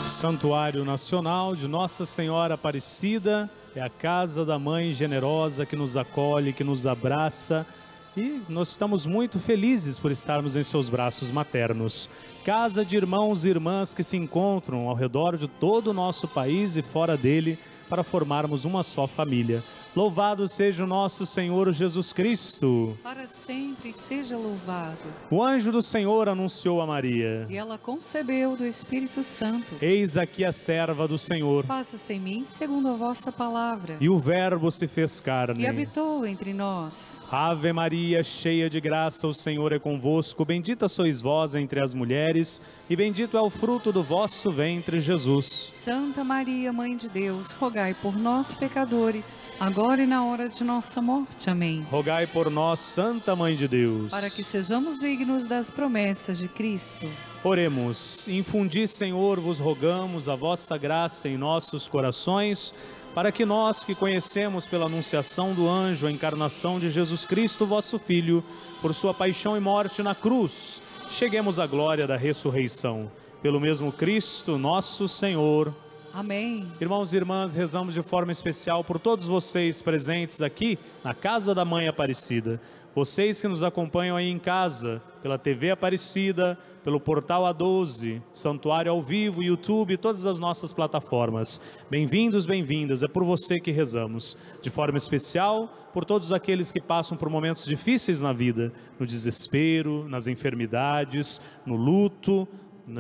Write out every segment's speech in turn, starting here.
Santuário Nacional de Nossa Senhora Aparecida é a casa da Mãe generosa que nos acolhe, que nos abraça, e nós estamos muito felizes por estarmos em seus braços maternos. Casa de irmãos e irmãs que se encontram ao redor de todo o nosso país e fora dele para formarmos uma só família. Louvado seja o nosso Senhor Jesus Cristo. Para sempre seja louvado. O anjo do Senhor anunciou a Maria. E ela concebeu do Espírito Santo. Eis aqui a serva do Senhor. Faça-se em mim segundo a vossa palavra. E o Verbo se fez carne. E habitou entre nós. Ave Maria, cheia de graça, o Senhor é convosco. Bendita sois vós entre as mulheres, e bendito é o fruto do vosso ventre, Jesus. Santa Maria, Mãe de Deus, rogai por nós, pecadores, agora e na hora de nossa morte. Amém. Rogai por nós, Santa Mãe de Deus, para que sejamos dignos das promessas de Cristo. Oremos. Infundi, Senhor, vos rogamos a vossa graça em nossos corações, para que nós que conhecemos pela anunciação do anjo a encarnação de Jesus Cristo, vosso Filho, por sua paixão e morte na cruz, cheguemos à glória da ressurreição. Pelo mesmo Cristo, nosso Senhor. Amém. Irmãos e irmãs, rezamos de forma especial por todos vocês presentes aqui na Casa da Mãe Aparecida. Vocês que nos acompanham aí em casa, pela TV Aparecida, pelo Portal A12, Santuário ao Vivo, YouTube, todas as nossas plataformas. Bem-vindos, bem-vindas, é por você que rezamos. De forma especial, por todos aqueles que passam por momentos difíceis na vida, no desespero, nas enfermidades, no luto,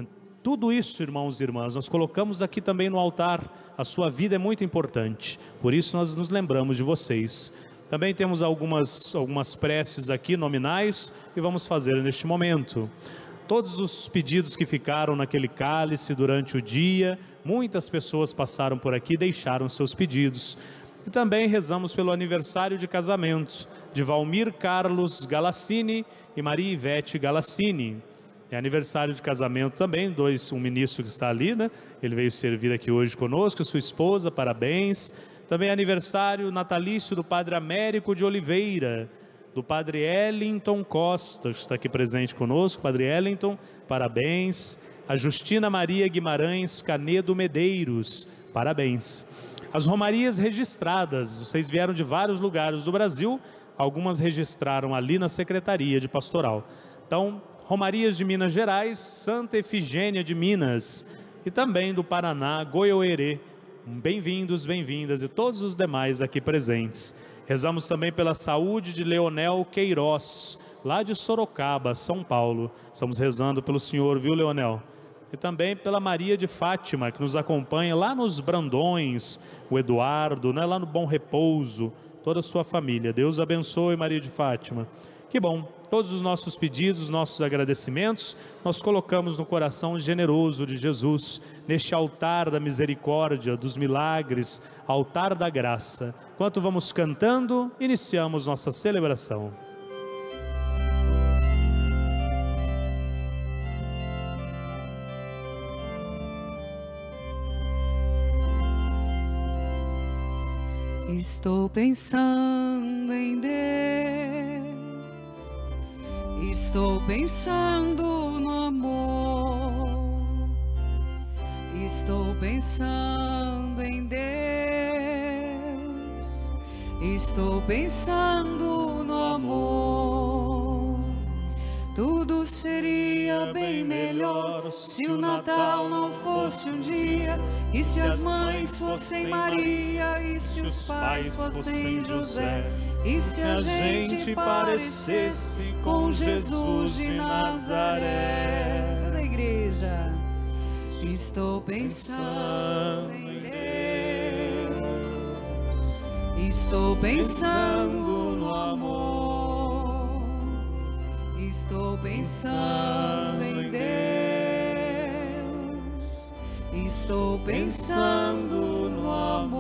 tudo isso, irmãos e irmãs, nós colocamos aqui também no altar. A sua vida é muito importante, por isso nós nos lembramos de vocês. Também temos algumas preces aqui nominais e vamos fazer neste momento. Todos os pedidos que ficaram naquele cálice durante o dia, muitas pessoas passaram por aqui e deixaram seus pedidos. E também rezamos pelo aniversário de casamento de Valmir Carlos Galassini e Maria Ivete Galassini. É aniversário de casamento também, um ministro que está ali, né? Ele veio servir aqui hoje conosco, sua esposa, parabéns. Também é aniversário natalício do Padre Américo de Oliveira, do Padre Ellington Costa, que está aqui presente conosco. Padre Ellington, parabéns. A Justina Maria Guimarães Canedo Medeiros, parabéns. As romarias registradas, vocês vieram de vários lugares do Brasil, algumas registraram ali na Secretaria de Pastoral. Então, romarias de Minas Gerais, Santa Efigênia de Minas, e também do Paraná, Goiôerê. Bem-vindos, bem-vindas e todos os demais aqui presentes. Rezamos também pela saúde de Leonel Queiroz, lá de Sorocaba, São Paulo. Estamos rezando pelo senhor, viu, Leonel? E também pela Maria de Fátima, que nos acompanha lá nos Brandões, o Eduardo, né, lá no Bom Repouso, toda a sua família. Deus abençoe, Maria de Fátima. Que bom, todos os nossos pedidos, os nossos agradecimentos, nós colocamos no coração generoso de Jesus, neste altar da misericórdia, dos milagres, altar da graça. Enquanto vamos cantando, iniciamos nossa celebração. Estou pensando em Deus, estou pensando no amor, estou pensando em Deus, estou pensando no amor. Tudo seria bem melhor se o Natal não fosse um dia, e se as mães fossem Maria, e se os pais fossem José, e se a gente parecesse com Jesus de Nazaré. Toda a igreja. Estou pensando em Deus, estou pensando no amor, estou pensando em Deus, estou pensando no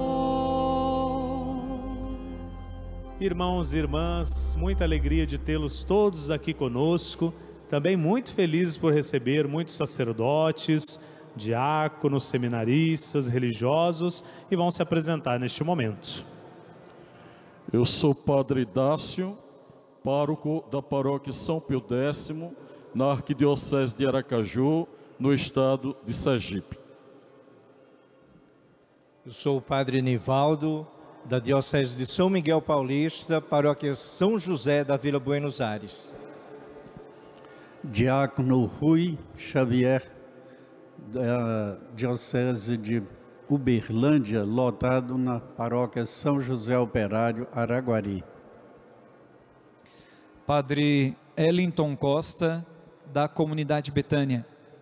amor. Irmãos e irmãs, muita alegria de tê-los todos aqui conosco. Também muito felizes por receber muitos sacerdotes, diáconos, seminaristas, religiosos, e vão se apresentar neste momento. Eu sou Padre Dácio, pároco da paróquia São Pio X, na Arquidiocese de Aracaju, no estado de Sergipe. Eu sou o Padre Nivaldo, da Diocese de São Miguel Paulista, paróquia São José da Vila Buenos Aires. Diácono Rui Xavier, da Diocese de Uberlândia, lotado na paróquia São José Operário, Araguari. Padre Ellington Costa, da Comunidade Betânia.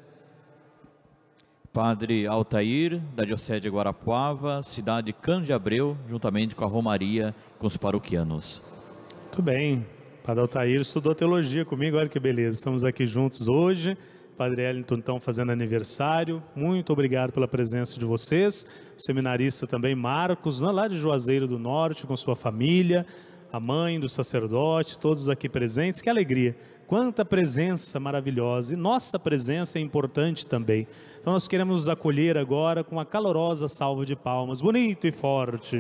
Padre Altair, da Diocese de Guarapuava, cidade de Cano de Abreu, juntamente com a Romaria, com os paroquianos. Muito bem. Padre Altair estudou teologia comigo, olha que beleza. Estamos aqui juntos hoje. Padre Ellington, então, fazendo aniversário. Muito obrigado pela presença de vocês. O seminarista também, Marcos, lá de Juazeiro do Norte, com sua família. A mãe do sacerdote, todos aqui presentes. Que alegria. Quanta presença maravilhosa. E nossa presença é importante também. Então nós queremos nos acolher agora com uma calorosa salva de palmas. Bonito e forte.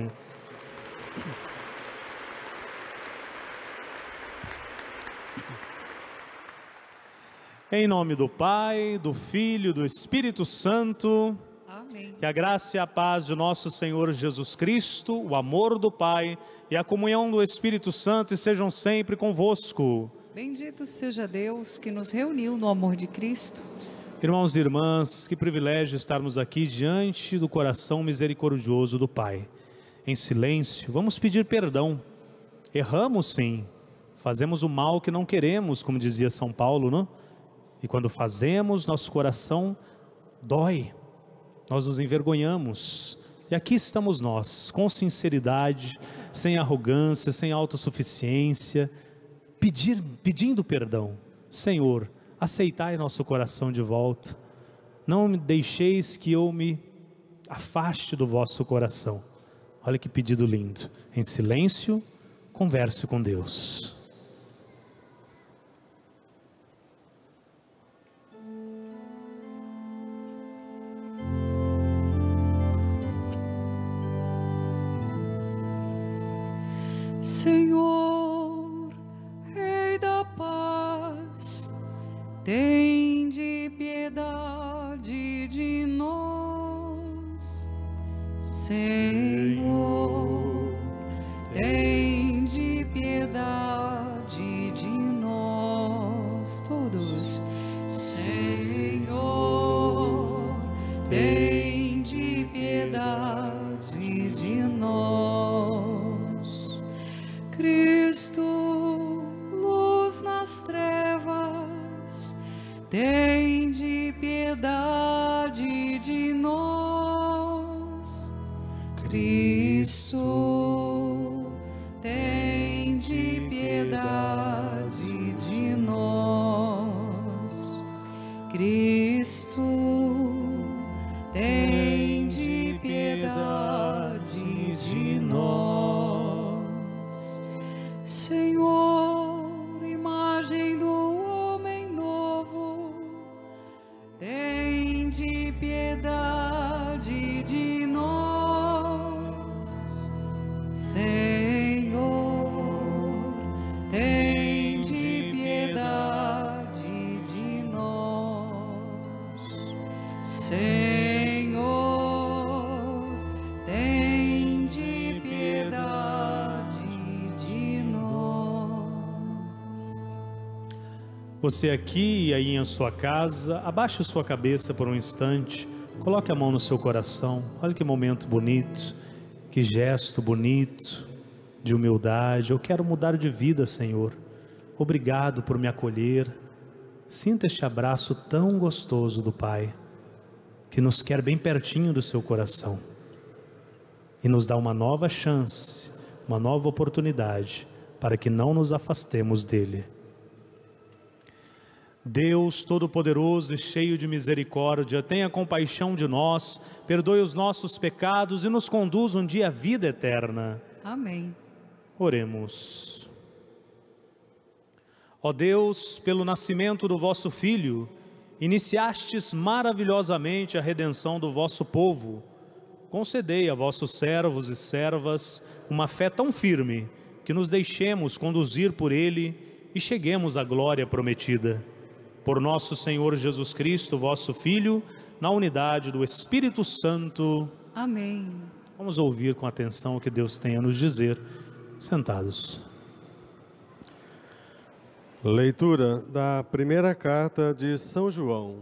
Em nome do Pai, do Filho e do Espírito Santo. Amém. Que a graça e a paz de nosso Senhor Jesus Cristo, o amor do Pai e a comunhão do Espírito Santo estejam sempre convosco. Bendito seja Deus que nos reuniu no amor de Cristo. Irmãos e irmãs, que privilégio estarmos aqui diante do coração misericordioso do Pai. Em silêncio, vamos pedir perdão. Erramos sim, fazemos o mal que não queremos, como dizia São Paulo, não? E quando fazemos, nosso coração dói, nós nos envergonhamos. E aqui estamos nós, com sinceridade, sem arrogância, sem autossuficiência, pedindo perdão. Senhor, aceitai nosso coração de volta. Não me deixeis que eu me afaste do vosso coração. Olha que pedido lindo. Em silêncio, converse com Deus. Senhor, Rei da paz, tende piedade de nós. Senhor, tende piedade de nós todos. Senhor, tende piedade de nós. Cristo, luz nas trevas, tende piedade de nós. Cristo, tende piedade de nós. Cristo, tende piedade de nós. Senhor, imagem do homem novo, tende piedade de nós. Senhor, tende piedade de nós. Senhor, tende piedade de nós. Você aqui e aí em sua casa, abaixe sua cabeça por um instante, coloque a mão no seu coração. Olha que momento bonito, que gesto bonito de humildade. Eu quero mudar de vida, Senhor. Obrigado por me acolher. Sinta este abraço tão gostoso do Pai, que nos quer bem pertinho do seu coração e nos dá uma nova chance, uma nova oportunidade para que não nos afastemos dele. Deus Todo-Poderoso e cheio de misericórdia, tenha compaixão de nós, perdoe os nossos pecados e nos conduz um dia à vida eterna. Amém. Oremos. Ó Deus, pelo nascimento do vosso Filho, iniciastes maravilhosamente a redenção do vosso povo. Concedei a vossos servos e servas uma fé tão firme, que nos deixemos conduzir por Ele e cheguemos à glória prometida. Por nosso Senhor Jesus Cristo, vosso Filho, na unidade do Espírito Santo. Amém. Vamos ouvir com atenção o que Deus tem a nos dizer, sentados. Leitura da primeira carta de São João.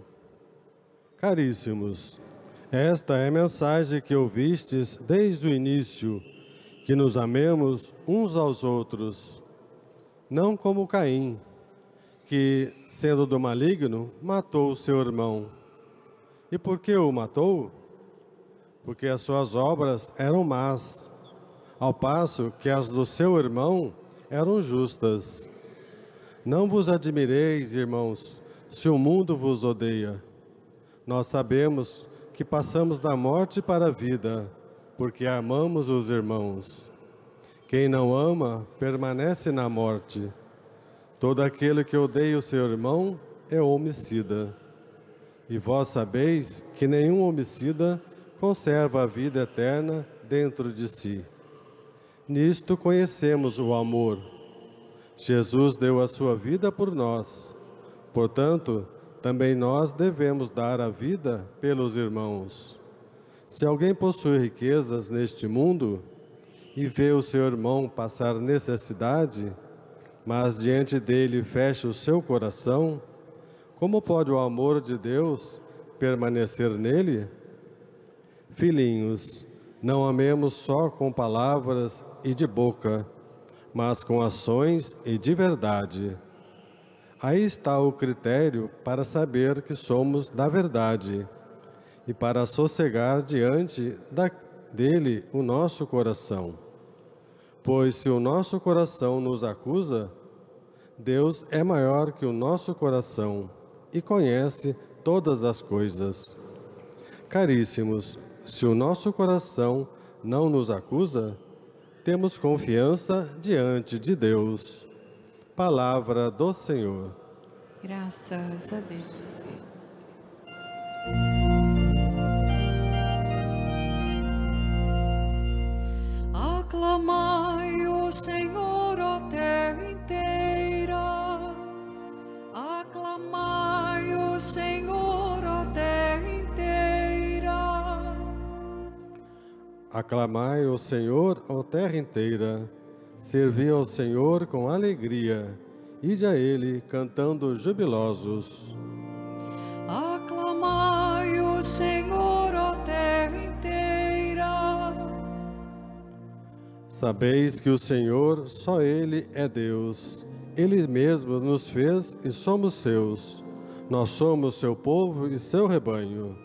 Caríssimos, esta é a mensagem que ouvistes desde o início, que nos amemos uns aos outros, não como Caim, que, sendo do maligno, matou seu irmão. E por que o matou? Porque as suas obras eram más, ao passo que as do seu irmão eram justas. Não vos admireis, irmãos, se o mundo vos odeia. Nós sabemos que passamos da morte para a vida, porque amamos os irmãos. Quem não ama, permanece na morte. Todo aquele que odeia o seu irmão é homicida. E vós sabeis que nenhum homicida conserva a vida eterna dentro de si. Nisto conhecemos o amor. Jesus deu a sua vida por nós. Portanto, também nós devemos dar a vida pelos irmãos. Se alguém possui riquezas neste mundo e vê o seu irmão passar necessidade, mas diante dele fecha o seu coração, como pode o amor de Deus permanecer nele? Filhinhos, não amemos só com palavras e de boca, mas com ações e de verdade. Aí está o critério para saber que somos da verdade e para sossegar diante dele o nosso coração. Pois se o nosso coração nos acusa, Deus é maior que o nosso coração e conhece todas as coisas. Caríssimos, se o nosso coração não nos acusa, temos confiança diante de Deus. Palavra do Senhor. Graças a Deus. Aclamai o Senhor, ó terra inteira. Aclamai o Senhor, ó terra inteira. Aclamai o Senhor, ó terra inteira. Servi ao Senhor com alegria. Ide a Ele cantando jubilosos. Aclamai o Senhor, ó terra inteira. Sabeis que o Senhor, só Ele é Deus. Ele mesmo nos fez e somos seus. Nós somos seu povo e seu rebanho.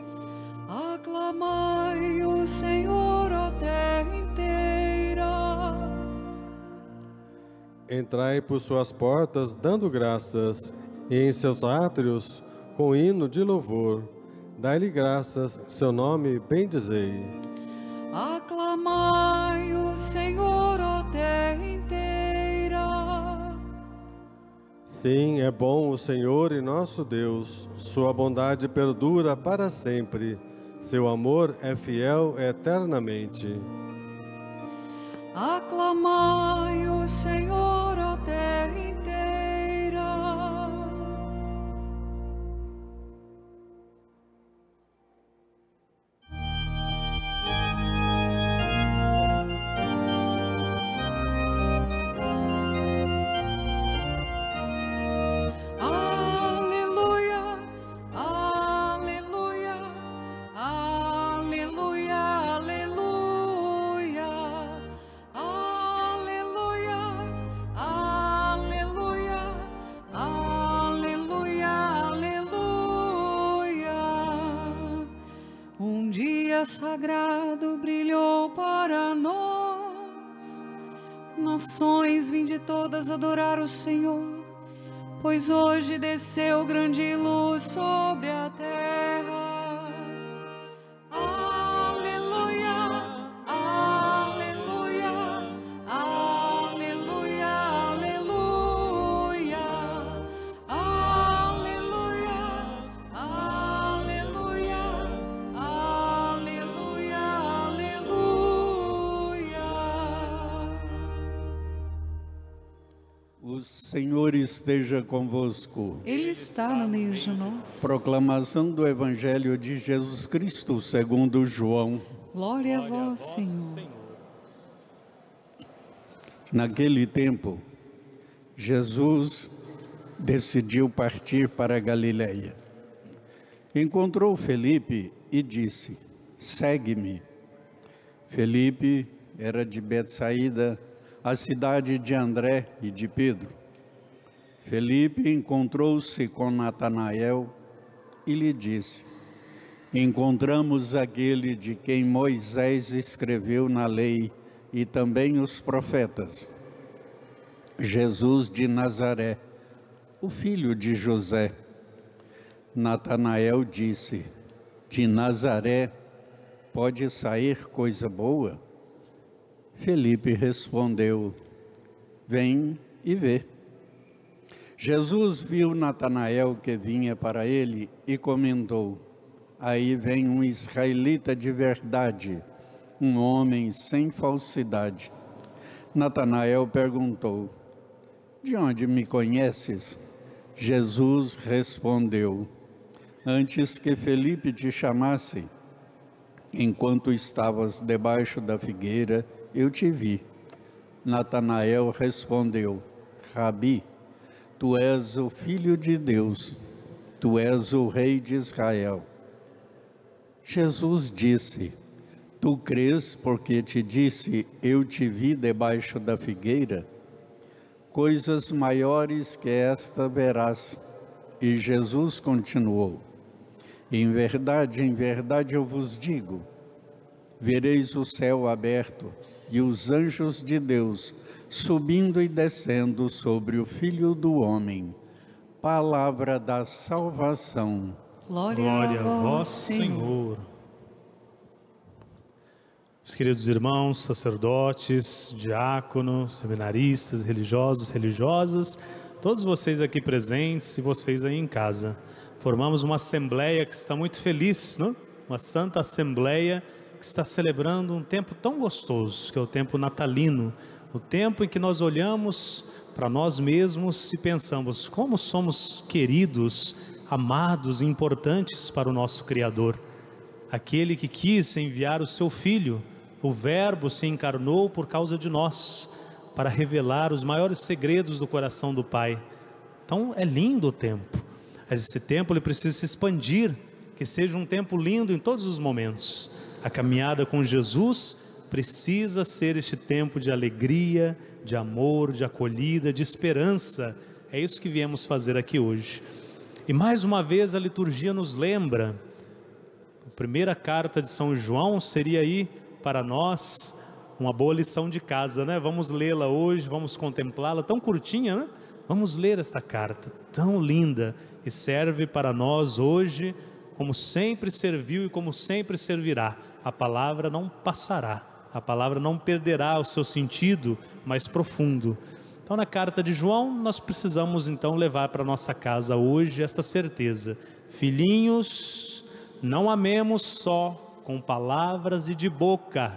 Aclamai o Senhor, ó terra inteira. Entrai por suas portas dando graças, e em seus átrios com hino de louvor. Dai-lhe graças, seu nome bendizei. Aclamai o Senhor, ó terra inteira. Sim, é bom o Senhor e nosso Deus. Sua bondade perdura para sempre. Seu amor é fiel eternamente. Aclamai o Senhor, ó terra inteira. Aleluia, aleluia, aleluia, aleluia. Aleluia, aleluia, aleluia, aleluia. Um dia sagrado brilhou para nós. Nações, vinde todas adorar o Senhor, pois hoje desceu grande luz sobre a terra. O Senhor esteja convosco. Ele está no meio de nós. Proclamação do Evangelho de Jesus Cristo segundo João. Glória a vós, Senhor. Naquele tempo, Jesus decidiu partir para a Galileia. Encontrou Felipe e disse: segue-me. Felipe era de Betsaída, a cidade de André e de Pedro. Felipe encontrou-se com Natanael e lhe disse: encontramos aquele de quem Moisés escreveu na lei e também os profetas, Jesus de Nazaré, o filho de José. Natanael disse: de Nazaré pode sair coisa boa? Felipe respondeu: vem e vê. Jesus viu Natanael que vinha para ele e comentou: aí vem um israelita de verdade, um homem sem falsidade. Natanael perguntou: de onde me conheces? Jesus respondeu: antes que Felipe te chamasse, enquanto estavas debaixo da figueira, eu te vi. Natanael respondeu: Rabi, tu és o Filho de Deus, tu és o Rei de Israel. Jesus disse: tu crês porque te disse, eu te vi debaixo da figueira? Coisas maiores que esta verás. E Jesus continuou: em verdade eu vos digo, vereis o céu aberto e os anjos de Deus subindo e descendo sobre o Filho do Homem. Palavra da salvação. Glória a vós, Senhor. Os queridos irmãos, sacerdotes, diáconos, seminaristas, religiosos, religiosas, todos vocês aqui presentes e vocês aí em casa, formamos uma assembleia que está muito feliz, não? Uma santa assembleia que está celebrando um tempo tão gostoso, que é o tempo natalino, o tempo em que nós olhamos para nós mesmos e pensamos como somos queridos, amados e importantes para o nosso Criador. Aquele que quis enviar o seu Filho, o Verbo se encarnou por causa de nós, para revelar os maiores segredos do coração do Pai. Então é lindo o tempo, mas esse tempo ele precisa se expandir, que seja um tempo lindo em todos os momentos. A caminhada com Jesus precisa ser este tempo de alegria, de amor, de acolhida, de esperança. É isso que viemos fazer aqui hoje. E mais uma vez a liturgia nos lembra, a primeira carta de São João seria aí para nós uma boa lição de casa, né? Vamos lê-la hoje, vamos contemplá-la, tão curtinha, né? Vamos ler esta carta, tão linda, e serve para nós hoje, como sempre serviu e como sempre servirá. A palavra não passará, a palavra não perderá o seu sentido mais profundo. Então, na carta de João, nós precisamos então levar para nossa casa hoje esta certeza: filhinhos, não amemos só com palavras e de boca,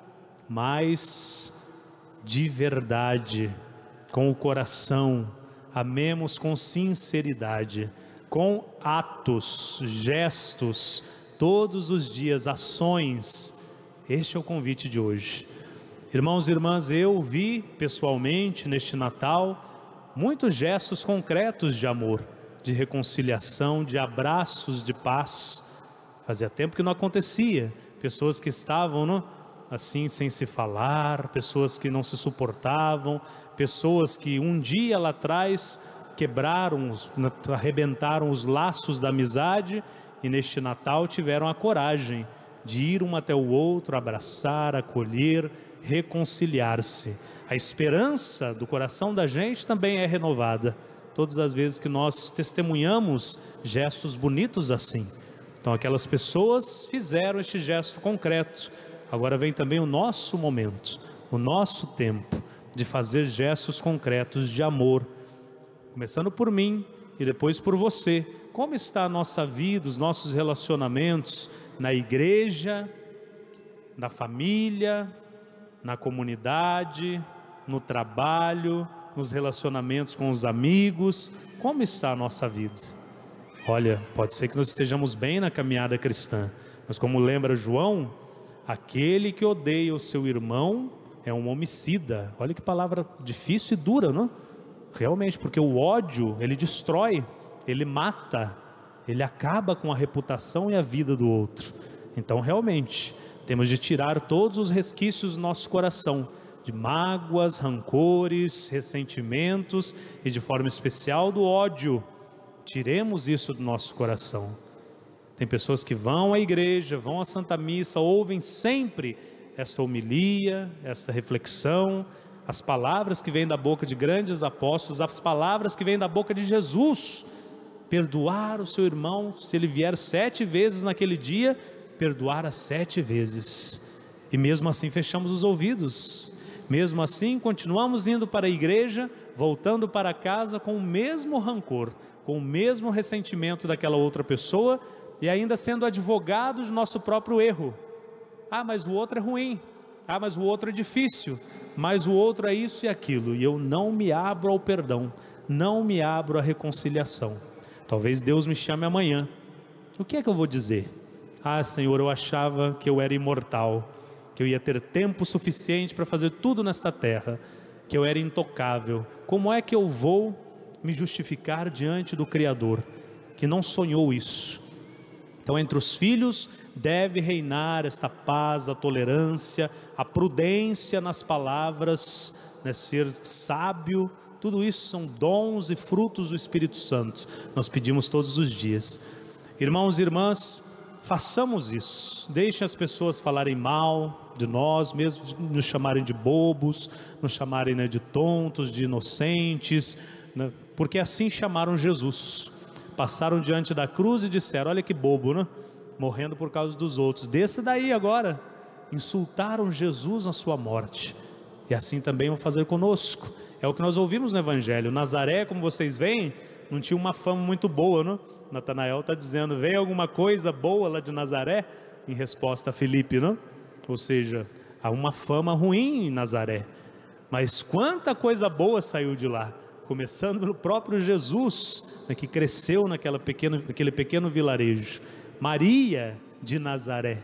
mas de verdade, com o coração. Amemos com sinceridade, com atos, gestos, todos os dias, ações. Este é o convite de hoje. Irmãos e irmãs, eu vi pessoalmente neste Natal muitos gestos concretos de amor, de reconciliação, de abraços de paz. Fazia tempo que não acontecia. Pessoas que estavam, não, assim sem se falar, pessoas que não se suportavam, pessoas que um dia lá atrás quebraram, arrebentaram os laços da amizade e neste Natal tiveram a coragem de ir um até o outro, abraçar, acolher, reconciliar-se. A esperança do coração da gente também é renovada todas as vezes que nós testemunhamos gestos bonitos assim. Então aquelas pessoas fizeram este gesto concreto. Agora vem também o nosso momento, o nosso tempo de fazer gestos concretos de amor, começando por mim e depois por você. Como está a nossa vida, os nossos relacionamentos na igreja, na família, na comunidade, no trabalho, nos relacionamentos com os amigos? Como está a nossa vida? Olha, pode ser que nós estejamos bem na caminhada cristã, mas como lembra João, aquele que odeia o seu irmão é um homicida. Olha que palavra difícil e dura, não? Realmente, porque o ódio, ele destrói, ele mata, ele acaba com a reputação e a vida do outro. Então, realmente, temos de tirar todos os resquícios do nosso coração, de mágoas, rancores, ressentimentos e de forma especial do ódio. Tiremos isso do nosso coração. Tem pessoas que vão à igreja, vão à Santa Missa, ouvem sempre esta homilia, esta reflexão, as palavras que vêm da boca de grandes apóstolos, as palavras que vêm da boca de Jesus. Perdoar o seu irmão, se ele vier 7 vezes naquele dia, perdoar as 7 vezes. E mesmo assim fechamos os ouvidos. Mesmo assim continuamos indo para a igreja, voltando para casa com o mesmo rancor, com o mesmo ressentimento daquela outra pessoa e ainda sendo advogado de nosso próprio erro. Ah, mas o outro é ruim. Ah, mas o outro é difícil. Mas o outro é isso e aquilo. E eu não me abro ao perdão, não me abro à reconciliação. Talvez Deus me chame amanhã. O que é que eu vou dizer? Ah, Senhor, eu achava que eu era imortal, que eu ia ter tempo suficiente para fazer tudo nesta terra, que eu era intocável. Como é que eu vou me justificar diante do Criador, que não sonhou isso? Então, entre os filhos deve reinar esta paz, a tolerância, a prudência nas palavras, né, ser sábio. Tudo isso são dons e frutos do Espírito Santo. Nós pedimos todos os dias. Irmãos e irmãs, façamos isso. Deixem as pessoas falarem mal de nós, mesmo nos chamarem de bobos, nos chamarem, né, de tontos, de inocentes, né, porque assim chamaram Jesus. Passaram diante da cruz e disseram: olha que bobo, né? Morrendo por causa dos outros. Desça daí agora. Insultaram Jesus na sua morte. E assim também vão fazer conosco. É o que nós ouvimos no Evangelho. Nazaré, como vocês veem, não tinha uma fama muito boa, não? Natanael está dizendo: vem alguma coisa boa lá de Nazaré? Em resposta a Filipe, não? Ou seja, há uma fama ruim em Nazaré. Mas quanta coisa boa saiu de lá. Começando pelo próprio Jesus, né, que cresceu naquele pequeno vilarejo. Maria de Nazaré,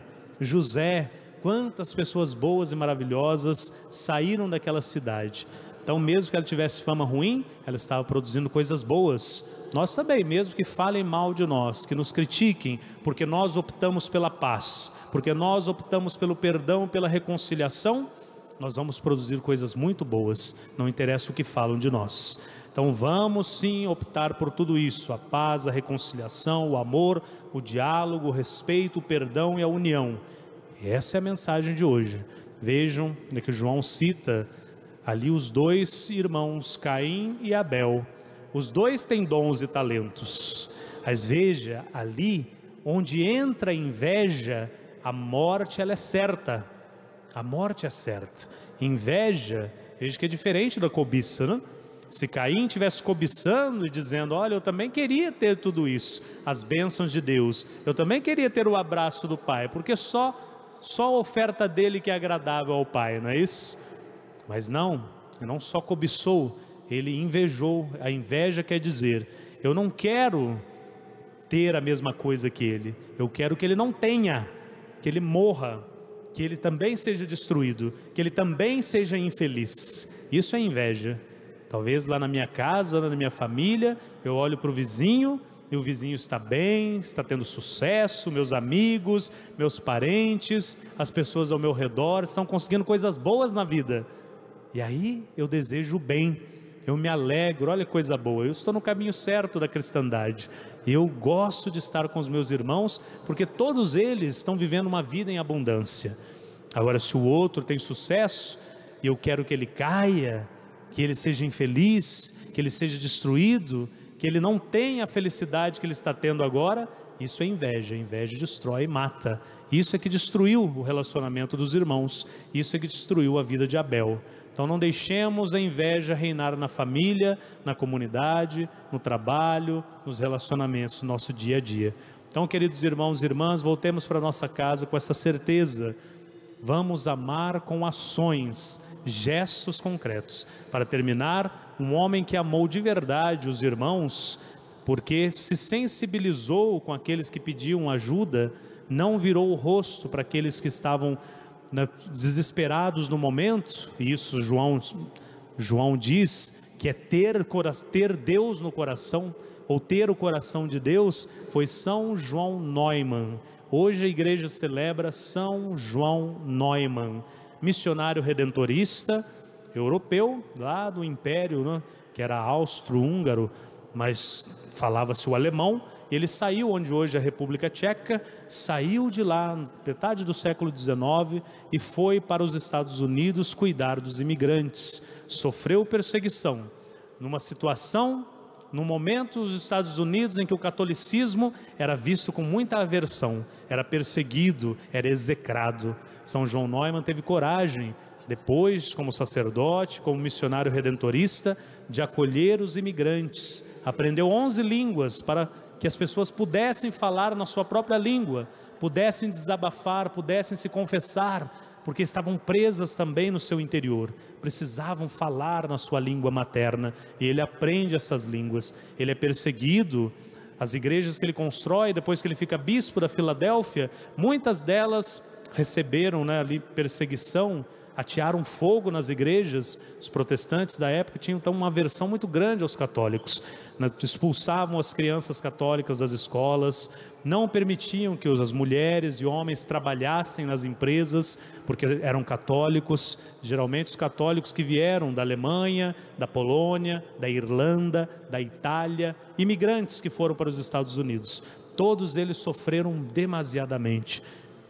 José, quantas pessoas boas e maravilhosas saíram daquela cidade. Então, mesmo que ela tivesse fama ruim, ela estava produzindo coisas boas. Nós também, mesmo que falem mal de nós, que nos critiquem, porque nós optamos pela paz, porque nós optamos pelo perdão, pela reconciliação, nós vamos produzir coisas muito boas, não interessa o que falam de nós. Então vamos sim optar por tudo isso: a paz, a reconciliação, o amor, o diálogo, o respeito, o perdão e a união. Essa é a mensagem de hoje. Vejam que João cita ali os 2 irmãos, Caim e Abel. Os 2 têm dons e talentos, mas veja, ali onde entra a inveja, a morte ela é certa. A morte é certa. Inveja, veja que é diferente da cobiça, né? Se Caim estivesse cobiçando e dizendo: olha, eu também queria ter tudo isso, as bênçãos de Deus, eu também queria ter o abraço do Pai, porque só a oferta dele que é agradável ao Pai, não é isso? Mas não só cobiçou, ele invejou. A inveja quer dizer: eu não quero ter a mesma coisa que ele, eu quero que ele não tenha, que ele morra, que ele também seja destruído, que ele também seja infeliz. Isso é inveja. Talvez lá na minha casa, na minha família, eu olho para o vizinho e o vizinho está bem, está tendo sucesso, meus amigos, meus parentes, as pessoas ao meu redor estão conseguindo coisas boas na vida. E aí eu desejo o bem, eu me alegro, olha que coisa boa, eu estou no caminho certo da cristandade. Eu gosto de estar com os meus irmãos, porque todos eles estão vivendo uma vida em abundância. Agora, se o outro tem sucesso e eu quero que ele caia, que ele seja infeliz, que ele seja destruído, que ele não tenha a felicidade que ele está tendo agora, isso é inveja. Inveja destrói e mata. Isso é que destruiu o relacionamento dos irmãos, isso é que destruiu a vida de Abel. Então não deixemos a inveja reinar na família, na comunidade, no trabalho, nos relacionamentos, no nosso dia a dia. Então, queridos irmãos e irmãs, voltemos para nossa casa com essa certeza. Vamos amar com ações, gestos concretos. Para terminar, um homem que amou de verdade os irmãos, porque se sensibilizou com aqueles que pediam ajuda, não virou o rosto para aqueles que estavam desesperados no momento. E isso João diz que é ter Deus no coração, ou ter o coração de Deus. Foi São João Neumann. Hoje a igreja celebra São João Neumann, missionário redentorista europeu, lá do Império, né, que era austro-húngaro, mas falava-se o alemão. Ele saiu onde hoje é a República Tcheca, saiu de lá metade do século XIX e foi para os Estados Unidos cuidar dos imigrantes. Sofreu perseguição numa situação, num momento nos Estados Unidos em que o catolicismo era visto com muita aversão, era perseguido, era execrado. São João Neumann teve coragem, depois, como sacerdote, como missionário redentorista, de acolher os imigrantes. Aprendeu 11 línguas para que as pessoas pudessem falar na sua própria língua, pudessem desabafar, pudessem se confessar, porque estavam presas também no seu interior, precisavam falar na sua língua materna, e ele aprende essas línguas. Ele é perseguido. As igrejas que ele constrói, depois que ele fica bispo da Filadélfia, muitas delas receberam, ali perseguição, atearam fogo nas igrejas. Os protestantes da época tinham então uma aversão muito grande aos católicos, expulsavam as crianças católicas das escolas, não permitiam que as mulheres e homens trabalhassem nas empresas, porque eram católicos, geralmente os católicos que vieram da Alemanha, da Polônia, da Irlanda, da Itália, imigrantes que foram para os Estados Unidos. Todos eles sofreram demasiadamente.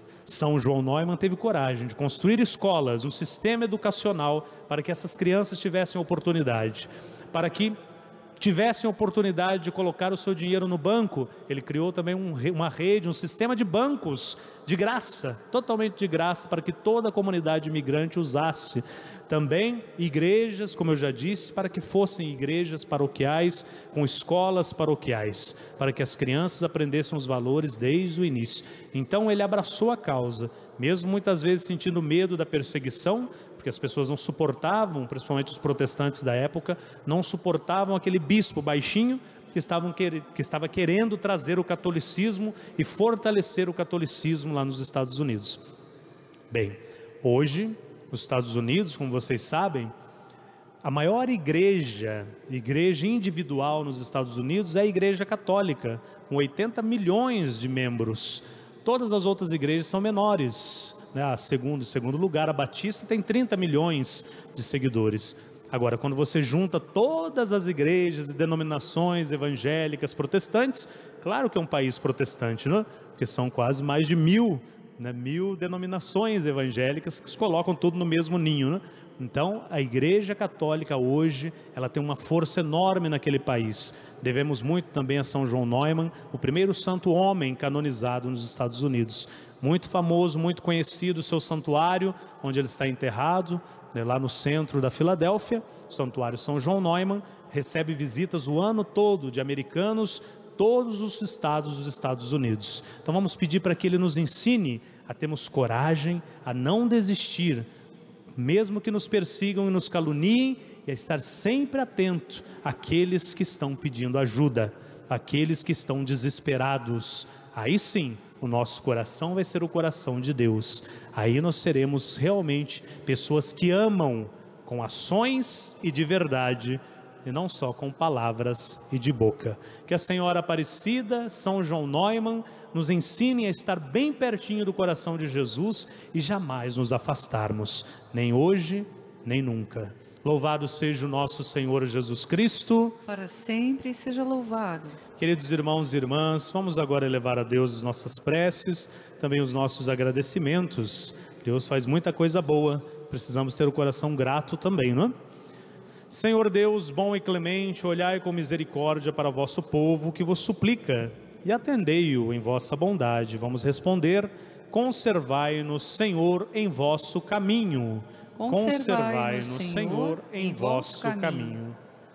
São João Neumann teve coragem de construir escolas, um sistema educacional para que essas crianças tivessem oportunidade, para que tivessem oportunidade de colocar o seu dinheiro no banco. Ele criou também uma rede, um sistema de bancos de graça, totalmente de graça, para que toda a comunidade imigrante usasse. Também igrejas, como eu já disse, para que fossem igrejas paroquiais, com escolas paroquiais, para que as crianças aprendessem os valores desde o início. Então ele abraçou a causa, mesmo muitas vezes sentindo medo da perseguição, porque as pessoas não suportavam, principalmente os protestantes da época, não suportavam aquele bispo baixinho que estava querendo trazer o catolicismo e fortalecer o catolicismo lá nos Estados Unidos. Bem, hoje, nos Estados Unidos, como vocês sabem, a maior igreja individual nos Estados Unidos é a Igreja Católica, com 80 milhões de membros. Todas as outras igrejas são menores, né? Segundo lugar, a Batista tem 30 milhões de seguidores. Agora, quando você junta todas as igrejas e denominações evangélicas protestantes, claro que é um país protestante, né? Porque são quase mais de 1000 denominações evangélicas que se colocam tudo no mesmo ninho, né? Então, a Igreja Católica hoje, ela tem uma força enorme naquele país. Devemos muito também a São João Neumann, o primeiro santo homem canonizado nos Estados Unidos. Muito famoso, muito conhecido o seu santuário, onde ele está enterrado, lá no centro da Filadélfia. O santuário São João Neumann recebe visitas o ano todo de americanos, todos os estados dos Estados Unidos. Então vamos pedir para que ele nos ensine a termos coragem, a não desistir, mesmo que nos persigam e nos caluniem, e a estar sempre atento àqueles que estão pedindo ajuda, àqueles que estão desesperados. Aí sim, o nosso coração vai ser o coração de Deus. Aí nós seremos realmente pessoas que amam com ações e de verdade, e não só com palavras e de boca. Que a Senhora Aparecida, São João Neumann, nos ensine a estar bem pertinho do coração de Jesus e jamais nos afastarmos, nem hoje, nem nunca. Louvado seja o nosso Senhor Jesus Cristo. Para sempre seja louvado. Queridos irmãos e irmãs, vamos agora elevar a Deus as nossas preces, também os nossos agradecimentos. Deus faz muita coisa boa, precisamos ter o coração grato também, não é? Senhor Deus, bom e clemente, olhai com misericórdia para o vosso povo que vos suplica e atendei-o em vossa bondade. Vamos responder: conservai-nos, Senhor, em vosso caminho. Conservai-nos, Senhor, em vosso caminho.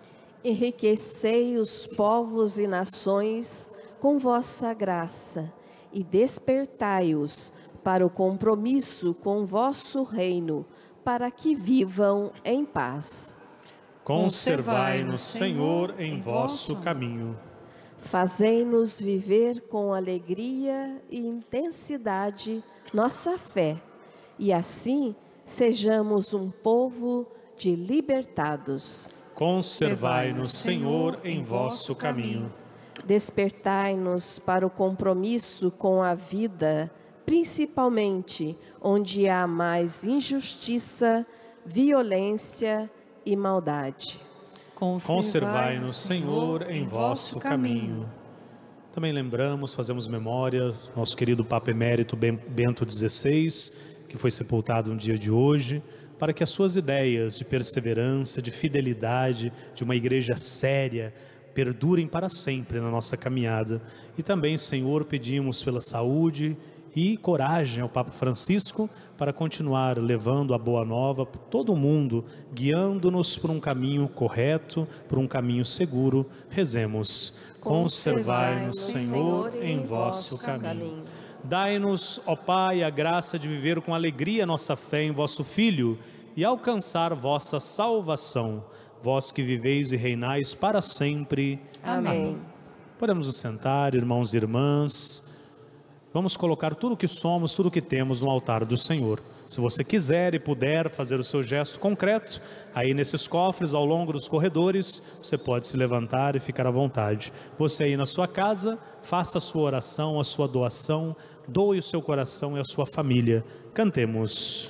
Enriquecei os povos e nações com vossa graça e despertai-os para o compromisso com vosso reino, para que vivam em paz. Conservai-nos, Senhor, em vosso caminho. Fazei-nos viver com alegria e intensidade nossa fé, e assim sejamos um povo de libertados. Conservai-nos, Senhor, em vosso caminho. Despertai-nos para o compromisso com a vida, principalmente onde há mais injustiça, violência e maldade. Conservai-nos, Senhor, em vosso caminho. Também lembramos, fazemos memória, nosso querido Papa Emérito Bento XVI, que foi sepultado no dia de hoje, para que as suas ideias de perseverança, de fidelidade, de uma igreja séria, perdurem para sempre na nossa caminhada. E também, Senhor, pedimos pela saúde e coragem ao Papa Francisco para continuar levando a boa nova para todo mundo, guiando-nos por um caminho correto, por um caminho seguro. Rezemos. Conservai-nos, Senhor, em vosso caminho. Dai-nos, ó Pai, a graça de viver com alegria nossa fé em vosso Filho e alcançar vossa salvação, vós que viveis e reinais para sempre. Amém. Podemos nos sentar, irmãos e irmãs. Vamos colocar tudo o que somos, tudo o que temos no altar do Senhor. Se você quiser e puder fazer o seu gesto concreto, aí nesses cofres, ao longo dos corredores, você pode se levantar e ficar à vontade. Você aí na sua casa, faça a sua oração, a sua doação, doe o seu coração e a sua família. Cantemos.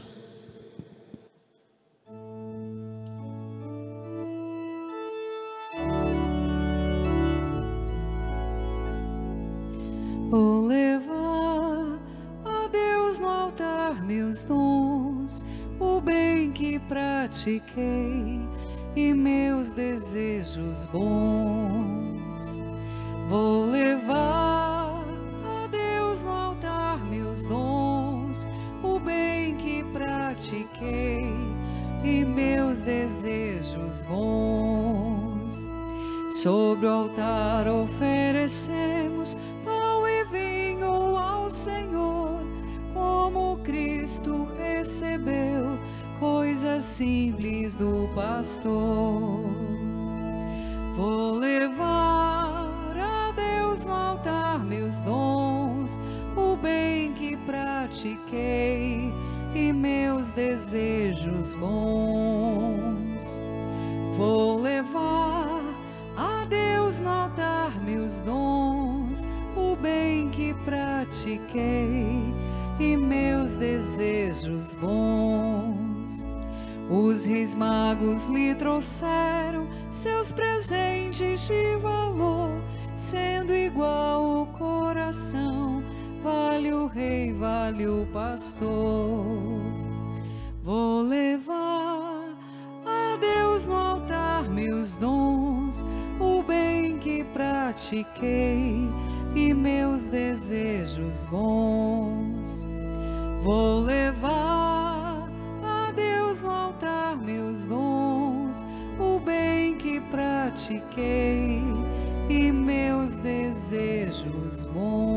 Vou levar a Deus no altar meus dons, o bem que pratiquei e meus desejos bons. Vou levar a Deus no altar meus dons, o bem que pratiquei e meus desejos bons. Sobre o altar oferecemos pão e vinho ao Senhor, como Cristo recebeu coisas simples do pastor. Vou levar a Deus no altar meus dons, o bem que pratiquei e meus desejos bons. Vou levar a Deus no altar meus dons, o bem que pratiquei e meus desejos bons. Os reis magos lhe trouxeram seus presentes de valor, sendo igual o coração, vale o rei, vale o pastor. Vou levar a Deus no altar meus dons, o bem que pratiquei e meus desejos bons. Vou levar a Deus no altar meus dons, o bem que pratiquei e meus desejos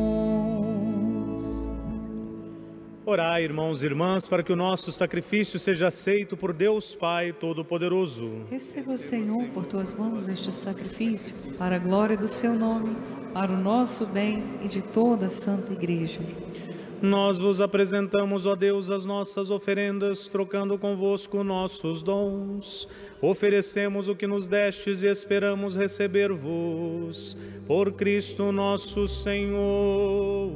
bons. Orai, irmãos e irmãs, para que o nosso sacrifício seja aceito por Deus Pai Todo-Poderoso. Receba, Senhor, por tuas mãos este sacrifício, para a glória do seu nome, para o nosso bem e de toda a Santa Igreja. Nós vos apresentamos, ó Deus, as nossas oferendas, trocando convosco nossos dons. Oferecemos o que nos destes e esperamos receber-vos. Por Cristo nosso Senhor.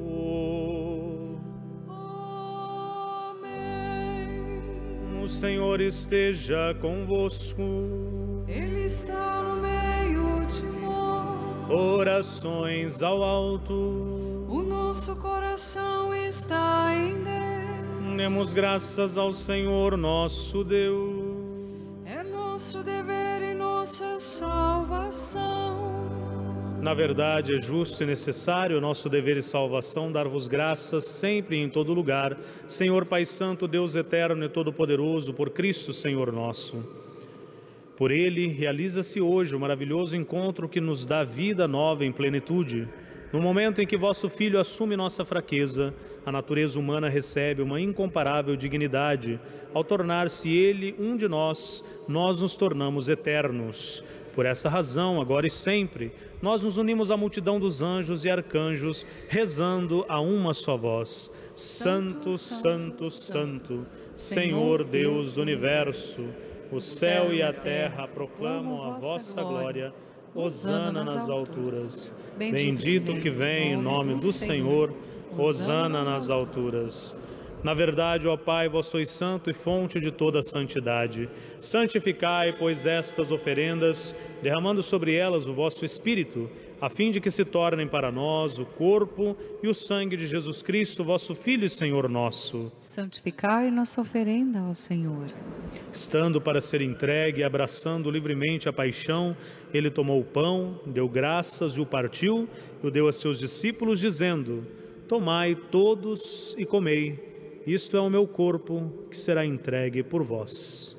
O Senhor esteja convosco. Ele está no meio de nós. Orações ao alto. O nosso coração está em Deus. Demos graças ao Senhor nosso Deus. É nosso dever e nossa salvação. Na verdade, é justo e necessário, nosso dever e salvação, dar-vos graças sempre e em todo lugar, Senhor Pai Santo, Deus eterno e todo-poderoso, por Cristo, Senhor nosso. Por Ele, realiza-se hoje o maravilhoso encontro que nos dá vida nova em plenitude. No momento em que vosso Filho assume nossa fraqueza, a natureza humana recebe uma incomparável dignidade. Ao tornar-se Ele um de nós, nós nos tornamos eternos. Por essa razão, agora e sempre, nós nos unimos à multidão dos anjos e arcanjos, rezando a uma só voz. Santo, Santo, Santo, Senhor Deus do Universo, o céu e a terra proclamam a vossa glória. Hosana nas alturas. Bendito que vem em nome do Senhor. Hosana nas alturas. Na verdade, ó Pai, vós sois santo e fonte de toda a santidade. Santificai, pois, estas oferendas, derramando sobre elas o vosso Espírito, a fim de que se tornem para nós o corpo e o sangue de Jesus Cristo, vosso Filho e Senhor nosso. Santificai nossa oferenda, ó Senhor. Estando para ser entregue e abraçando livremente a paixão, ele tomou o pão, deu graças e o partiu, e o deu a seus discípulos, dizendo: Tomai todos e comei. Isto é o meu corpo, que será entregue por vós.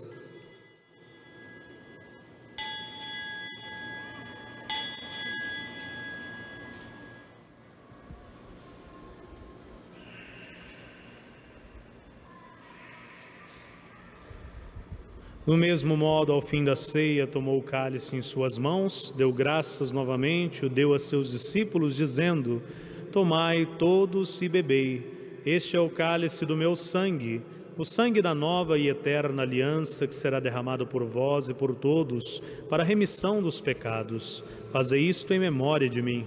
Do mesmo modo, ao fim da ceia, tomou o cálice em suas mãos, deu graças novamente, o deu a seus discípulos, dizendo: Tomai todos e bebei. Este é o cálice do meu sangue, o sangue da nova e eterna aliança, que será derramado por vós e por todos, para a remissão dos pecados. Fazei isto em memória de mim.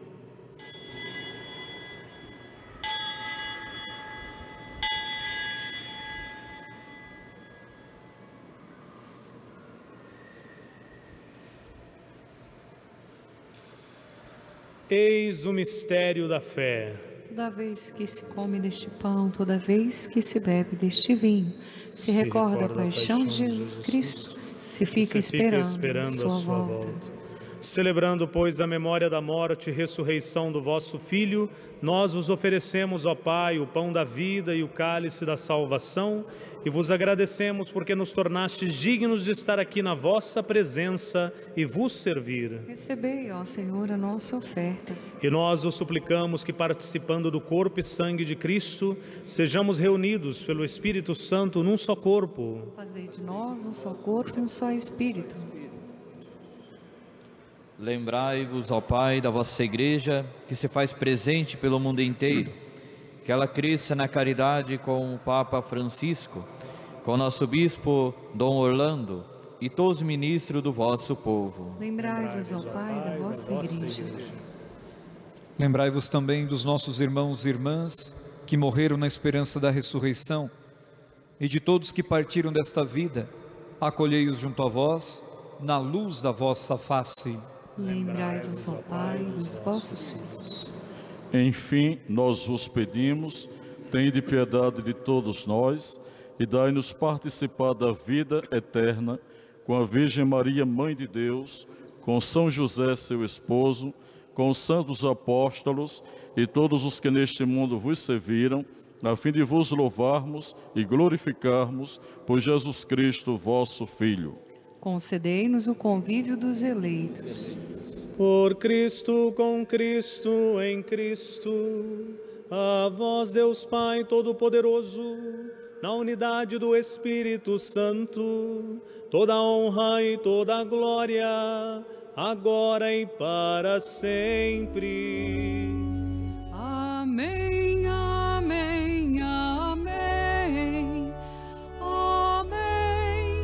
Eis o mistério da fé. Toda vez que se come deste pão, toda vez que se bebe deste vinho, se recorda a paixão de Jesus Cristo, se fica esperando a sua volta. Celebrando, pois, a memória da morte e ressurreição do vosso Filho, nós vos oferecemos, ó Pai, o pão da vida e o cálice da salvação, e vos agradecemos porque nos tornastes dignos de estar aqui na vossa presença e vos servir. Recebei, ó Senhor, a nossa oferta. E nós vos suplicamos que, participando do corpo e sangue de Cristo, sejamos reunidos pelo Espírito Santo num só corpo. Fazei de nós um só corpo e um só Espírito. Lembrai-vos, ó Pai, da vossa Igreja, que se faz presente pelo mundo inteiro, que ela cresça na caridade com o Papa Francisco, com o nosso Bispo Dom Orlando e todos os ministros do vosso povo. Lembrai-vos, ó Pai, da vossa Igreja. Lembrai-vos também dos nossos irmãos e irmãs que morreram na esperança da ressurreição e de todos que partiram desta vida. Acolhei-os junto a vós, na luz da vossa face. Lembrai-vos, ó Pai, dos vossos filhos. Enfim, nós vos pedimos, tende piedade de todos nós e dai-nos participar da vida eterna com a Virgem Maria, Mãe de Deus, com São José, seu esposo, com os santos apóstolos e todos os que neste mundo vos serviram, a fim de vos louvarmos e glorificarmos por Jesus Cristo, vosso Filho. Concedei-nos o convívio dos eleitos. Por Cristo, com Cristo, em Cristo, a vós, Deus Pai Todo-Poderoso, na unidade do Espírito Santo, toda a honra e toda a glória, agora e para sempre. Amém, amém, amém, amém,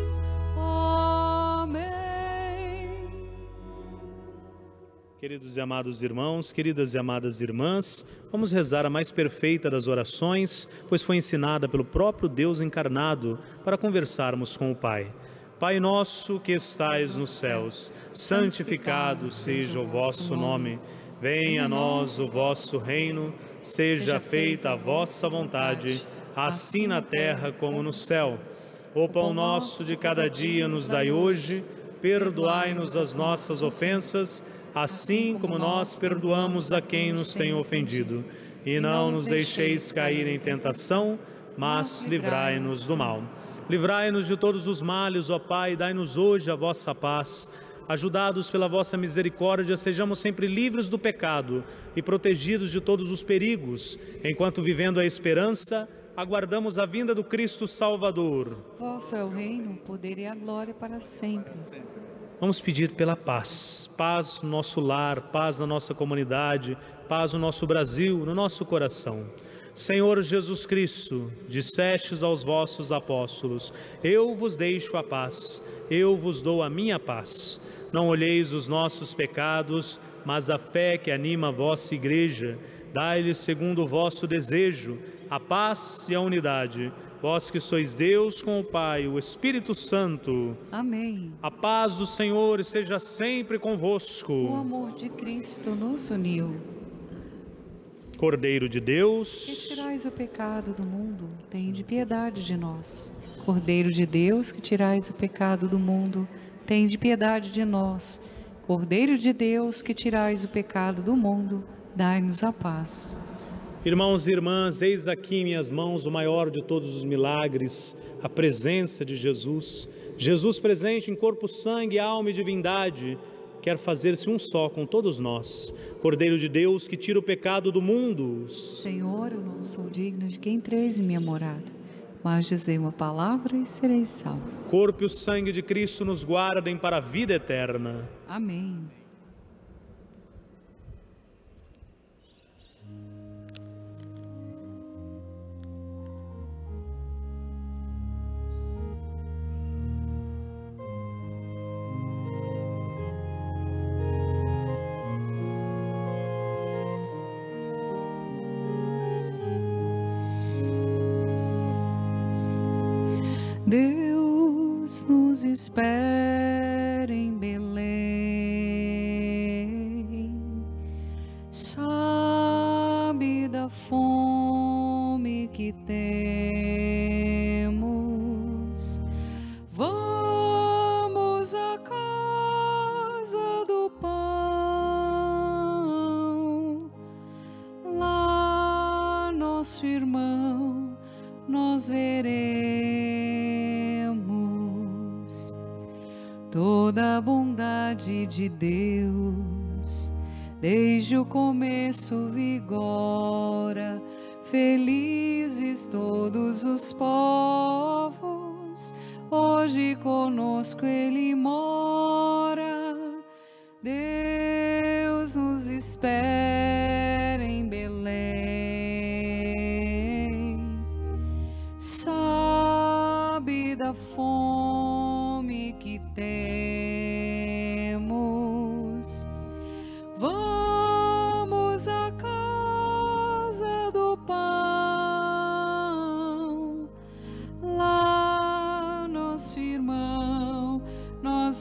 amém. Queridos e amados irmãos, queridas e amadas irmãs, vamos rezar a mais perfeita das orações, pois foi ensinada pelo próprio Deus encarnado para conversarmos com o Pai. Pai nosso que estais nos céus, santificado seja o vosso nome. Venha a nós o vosso reino, seja feita a vossa vontade, assim na terra como no céu. O pão nosso de cada dia nos dai hoje, perdoai-nos as nossas ofensas, assim como nós perdoamos a quem nos tem ofendido. E não nos deixeis cair em tentação, mas livrai-nos do mal. Livrai-nos de todos os males, ó Pai, dai-nos hoje a vossa paz. Ajudados pela vossa misericórdia, sejamos sempre livres do pecado e protegidos de todos os perigos, enquanto, vivendo a esperança, aguardamos a vinda do Cristo Salvador. Vosso é o reino, o poder e a glória para sempre. Vamos pedir pela paz, paz no nosso lar, paz na nossa comunidade, paz no nosso Brasil, no nosso coração. Senhor Jesus Cristo, dissestes aos vossos apóstolos: eu vos deixo a paz, eu vos dou a minha paz. Não olheis os nossos pecados, mas a fé que anima a vossa igreja. Dai-lhes segundo o vosso desejo a paz e a unidade. Vós que sois Deus com o Pai, o Espírito Santo. Amém. A paz do Senhor seja sempre convosco. O amor de Cristo nos uniu. Cordeiro de Deus, Que tirais o pecado do mundo, tende piedade de nós. Cordeiro de Deus, que tirais o pecado do mundo, tende piedade de nós. Cordeiro de Deus, que tirais o pecado do mundo, dai-nos a paz. irmãos e irmãs, eis aqui em minhas mãos o maior de todos os milagres, a presença de Jesus. Jesus presente em corpo, sangue, alma e divindade, quer fazer-se um só com todos nós. Cordeiro de Deus, que tira o pecado do mundo. Senhor, eu não sou digna de que entreis em minha morada, mas dizei uma palavra e serei salvo. Corpo e o sangue de Cristo nos guardem para a vida eterna. Amém. Deus nos espera em Belém, sabe da fome que temos. Vamos à casa do pão, lá nosso irmão nós veremos toda a bondade de Deus, desde o começo vigora. Felizes todos os povos, hoje conosco Ele mora. Deus nos espera em Belém, sabe da fome que temos. Vamos à casa do pão, lá nosso irmão nós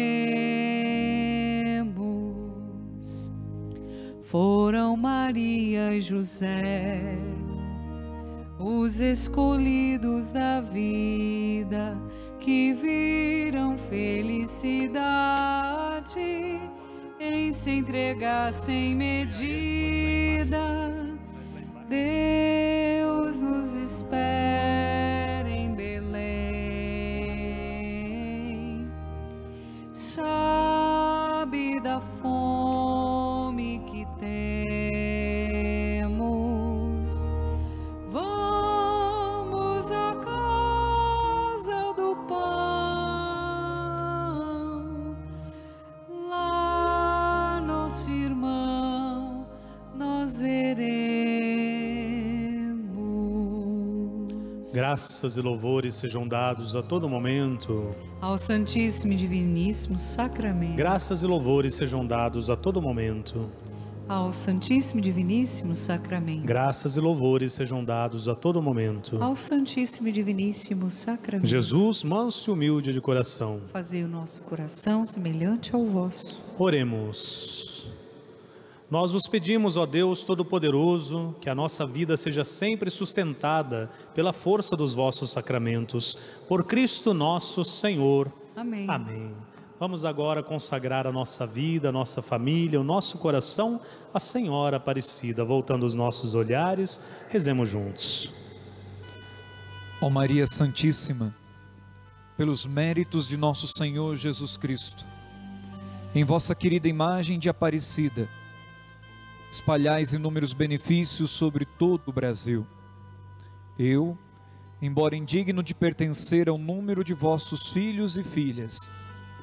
veremos. Foram Maria e José, os escolhidos da vida, que viram felicidade em se entregar sem medida. Deus nos espera em Belém, sabe da fome que temos. Vamos à casa do pão, lá nosso irmão nós veremos. Graças e louvores sejam dados a todo momento ao Santíssimo e Diviníssimo Sacramento. Graças e louvores sejam dados a todo momento ao Santíssimo e Diviníssimo Sacramento. Graças e louvores sejam dados a todo momento ao Santíssimo e Diviníssimo Sacramento. Jesus, manso e humilde de coração, fazei o nosso coração semelhante ao vosso. Oremos. Nós vos pedimos, ó Deus Todo-Poderoso, que a nossa vida seja sempre sustentada pela força dos vossos sacramentos. Por Cristo nosso Senhor. Amém. Amém. Vamos agora consagrar a nossa vida, a nossa família, o nosso coração à Senhora Aparecida. Voltando os nossos olhares, rezemos juntos. Ó Maria Santíssima, pelos méritos de nosso Senhor Jesus Cristo, em vossa querida imagem de Aparecida, espalhais inúmeros benefícios sobre todo o Brasil. Eu, embora indigno de pertencer ao número de vossos filhos e filhas,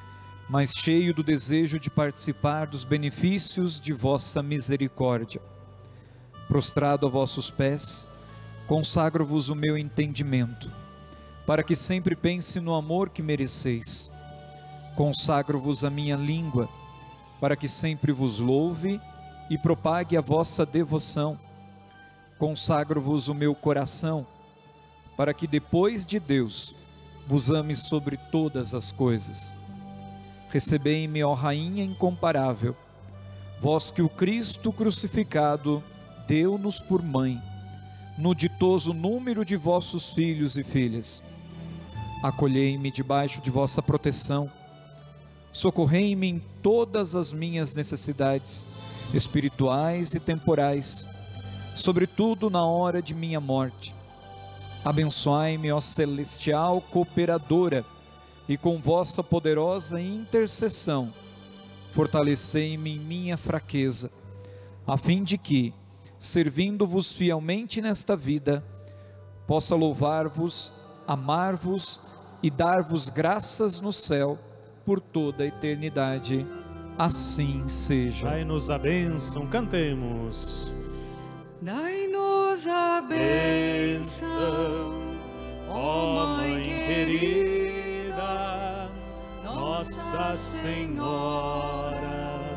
mas cheio do desejo de participar dos benefícios de vossa misericórdia. Prostrado a vossos pés, consagro-vos o meu entendimento, para que sempre pense no amor que mereceis. Consagro-vos a minha língua, para que sempre vos louve e propague a vossa devoção. Consagro-vos o meu coração, para que depois de Deus vos ame sobre todas as coisas. Recebei-me, ó Rainha incomparável, vós que o Cristo crucificado deu-nos por mãe, no ditoso número de vossos filhos e filhas. Acolhei-me debaixo de vossa proteção, socorrei-me em todas as minhas necessidades, espirituais e temporais, sobretudo na hora de minha morte. Abençoai-me, ó celestial cooperadora, e com vossa poderosa intercessão, fortalecei-me em minha fraqueza, a fim de que, servindo-vos fielmente nesta vida, possa louvar-vos, amar-vos e dar-vos graças no céu por toda a eternidade. Assim seja. Dai-nos a bênção, cantemos. Dai-nos a bênção, ó Mãe querida, Nossa Senhora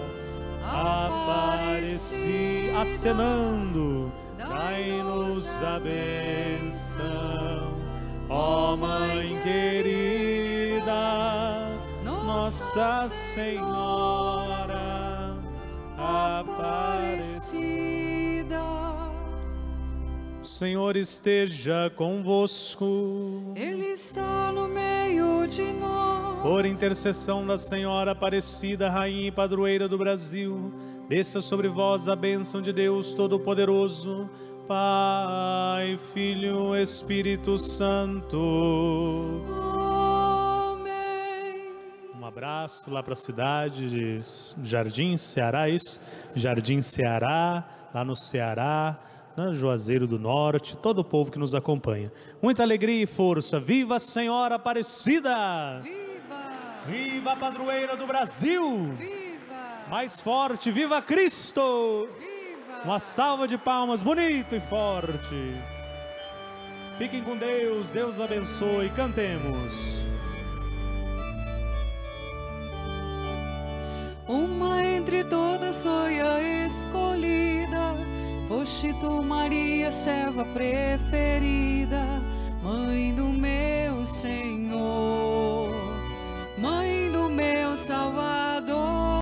Aparecida, acenando, dai-nos a bênção, ó Mãe querida, Nossa Senhora Aparecida. O Senhor esteja convosco. Ele está no meio de nós. Por intercessão da Senhora Aparecida, Rainha e Padroeira do Brasil, desça sobre vós a bênção de Deus Todo-Poderoso, Pai, Filho, Espírito Santo. Amém. Um abraço lá para a cidade de Jardim Ceará, isso? Jardim Ceará, lá no Ceará, né? Juazeiro do Norte, todo o povo que nos acompanha. Muita alegria e força. Viva a Senhora Aparecida! Viva! Viva a Padroeira do Brasil! Viva! Mais forte, viva Cristo! Viva! Uma salva de palmas, bonito e forte. Fiquem com Deus, Deus abençoe, cantemos. Uma entre todas foi a escolhida, foste tu, Maria, serva preferida, Mãe